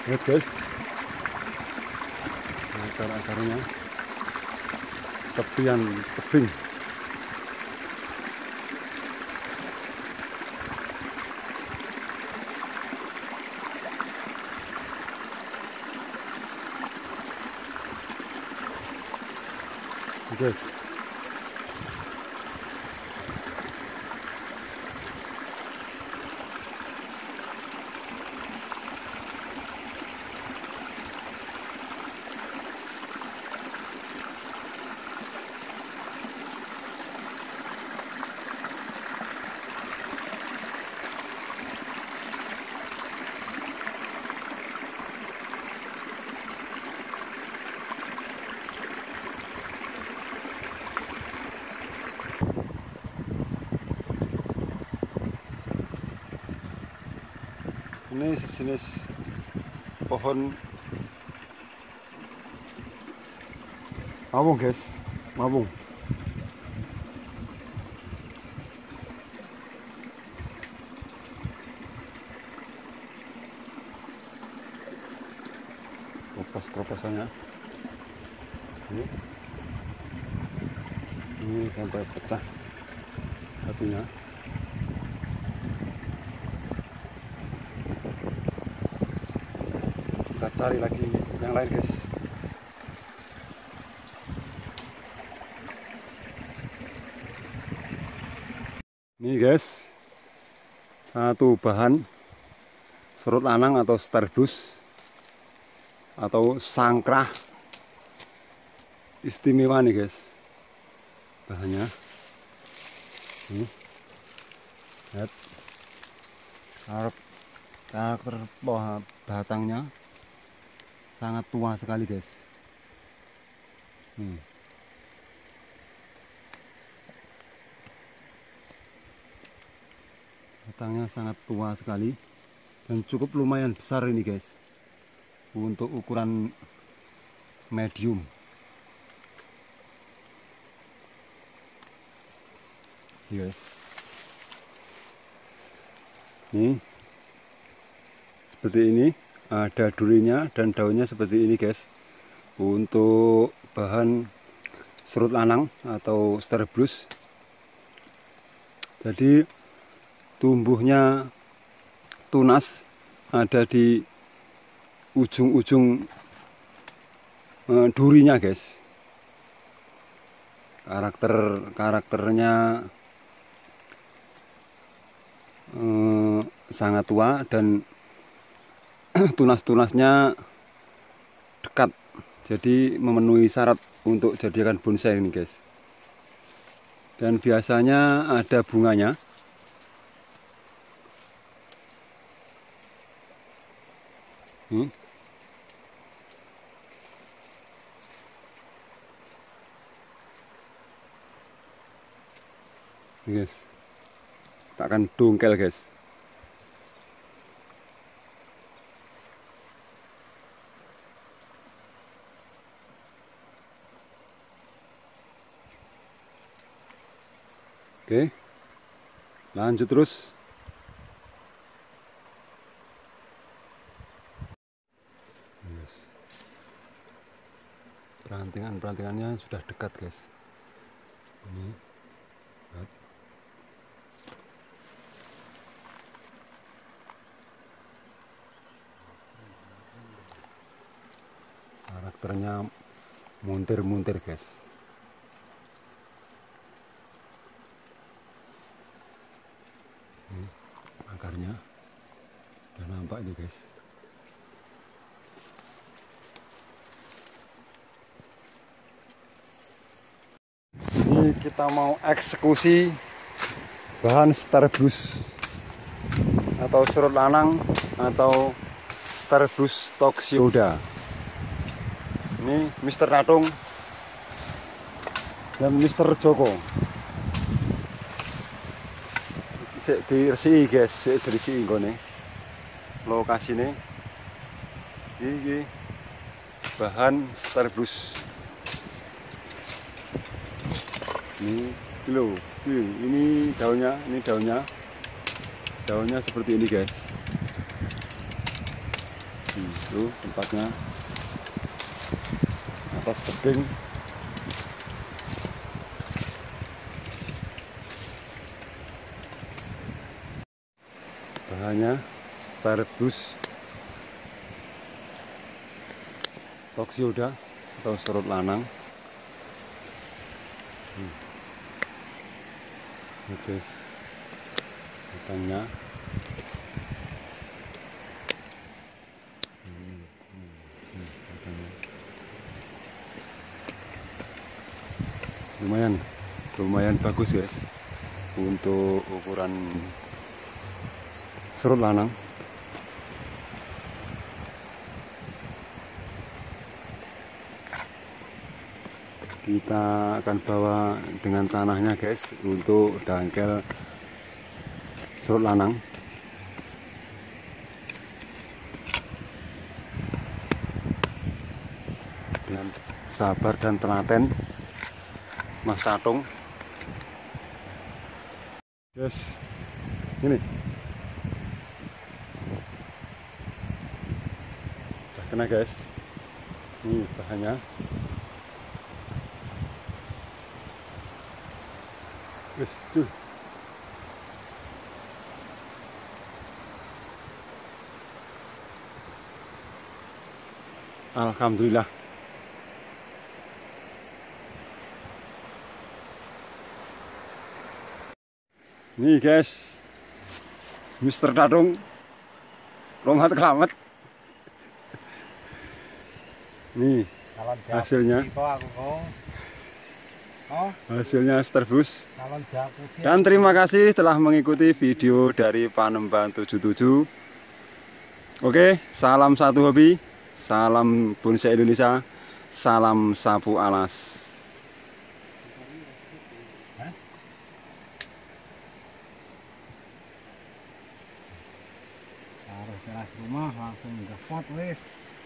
Lihat guys, akar-akarnya tepian tebing. Guys, ini sejenis pohon mawung guys, mawung. Keroposannya ini sampai pecah satunya. Kita cari lagi yang lain guys. Ini guys, satu bahan serut lanang atau starbus atau sangkrah istimewa nih guys bahannya. Lihat karakter batangnya sangat tua sekali guys. Batangnya sangat tua sekali dan cukup lumayan besar ini guys untuk ukuran medium. Guys, ini seperti ini, ada durinya dan daunnya seperti ini guys. Untuk bahan serut lanang atau starbus. Jadi tumbuhnya tunas ada di ujung-ujung durinya guys. Karakternya sangat tua dan tunas-tunasnya dekat, jadi memenuhi syarat untuk jadikan bonsai ini guys. Dan biasanya ada bunganya. Guys, kita akan dongkel guys. Oke, lanjut terus. Perantingannya sudah dekat guys. Ini lihat. Karakternya muntir-muntir guys. Ini akarnya udah nampak itu guys. Ini kita mau eksekusi bahan starbus atau serut lanang atau starbus toxioida. Ini Mr. Natung dan Mr. Joko. Sik diresi guys, sik diresi nggone. Lokasine iki bahan starbus. Ini loh, ini daunnya seperti ini guys. Itu tempatnya atas tebing. Bahannya Starbus Toxioda atau serut lanang. Ini guys, ikannya. Lumayan bagus guys untuk ukuran serut lanang. Kita akan bawa dengan tanahnya guys untuk dangkel serut lanang. Dengan sabar dan telaten Mas Tatung. Yes, ini udah kena guys. Ini bahannya. Yes, tuh. Alhamdulillah. Nih guys, Mr. Tatung lompat kelamat. Nih hasilnya. Hasilnya Starbus. Dan terima kasih telah mengikuti video dari Panembahan 77. Oke, salam satu hobi, salam bonsai Indonesia, salam sapu alas. Taruh teras rumah langsung dapat wis.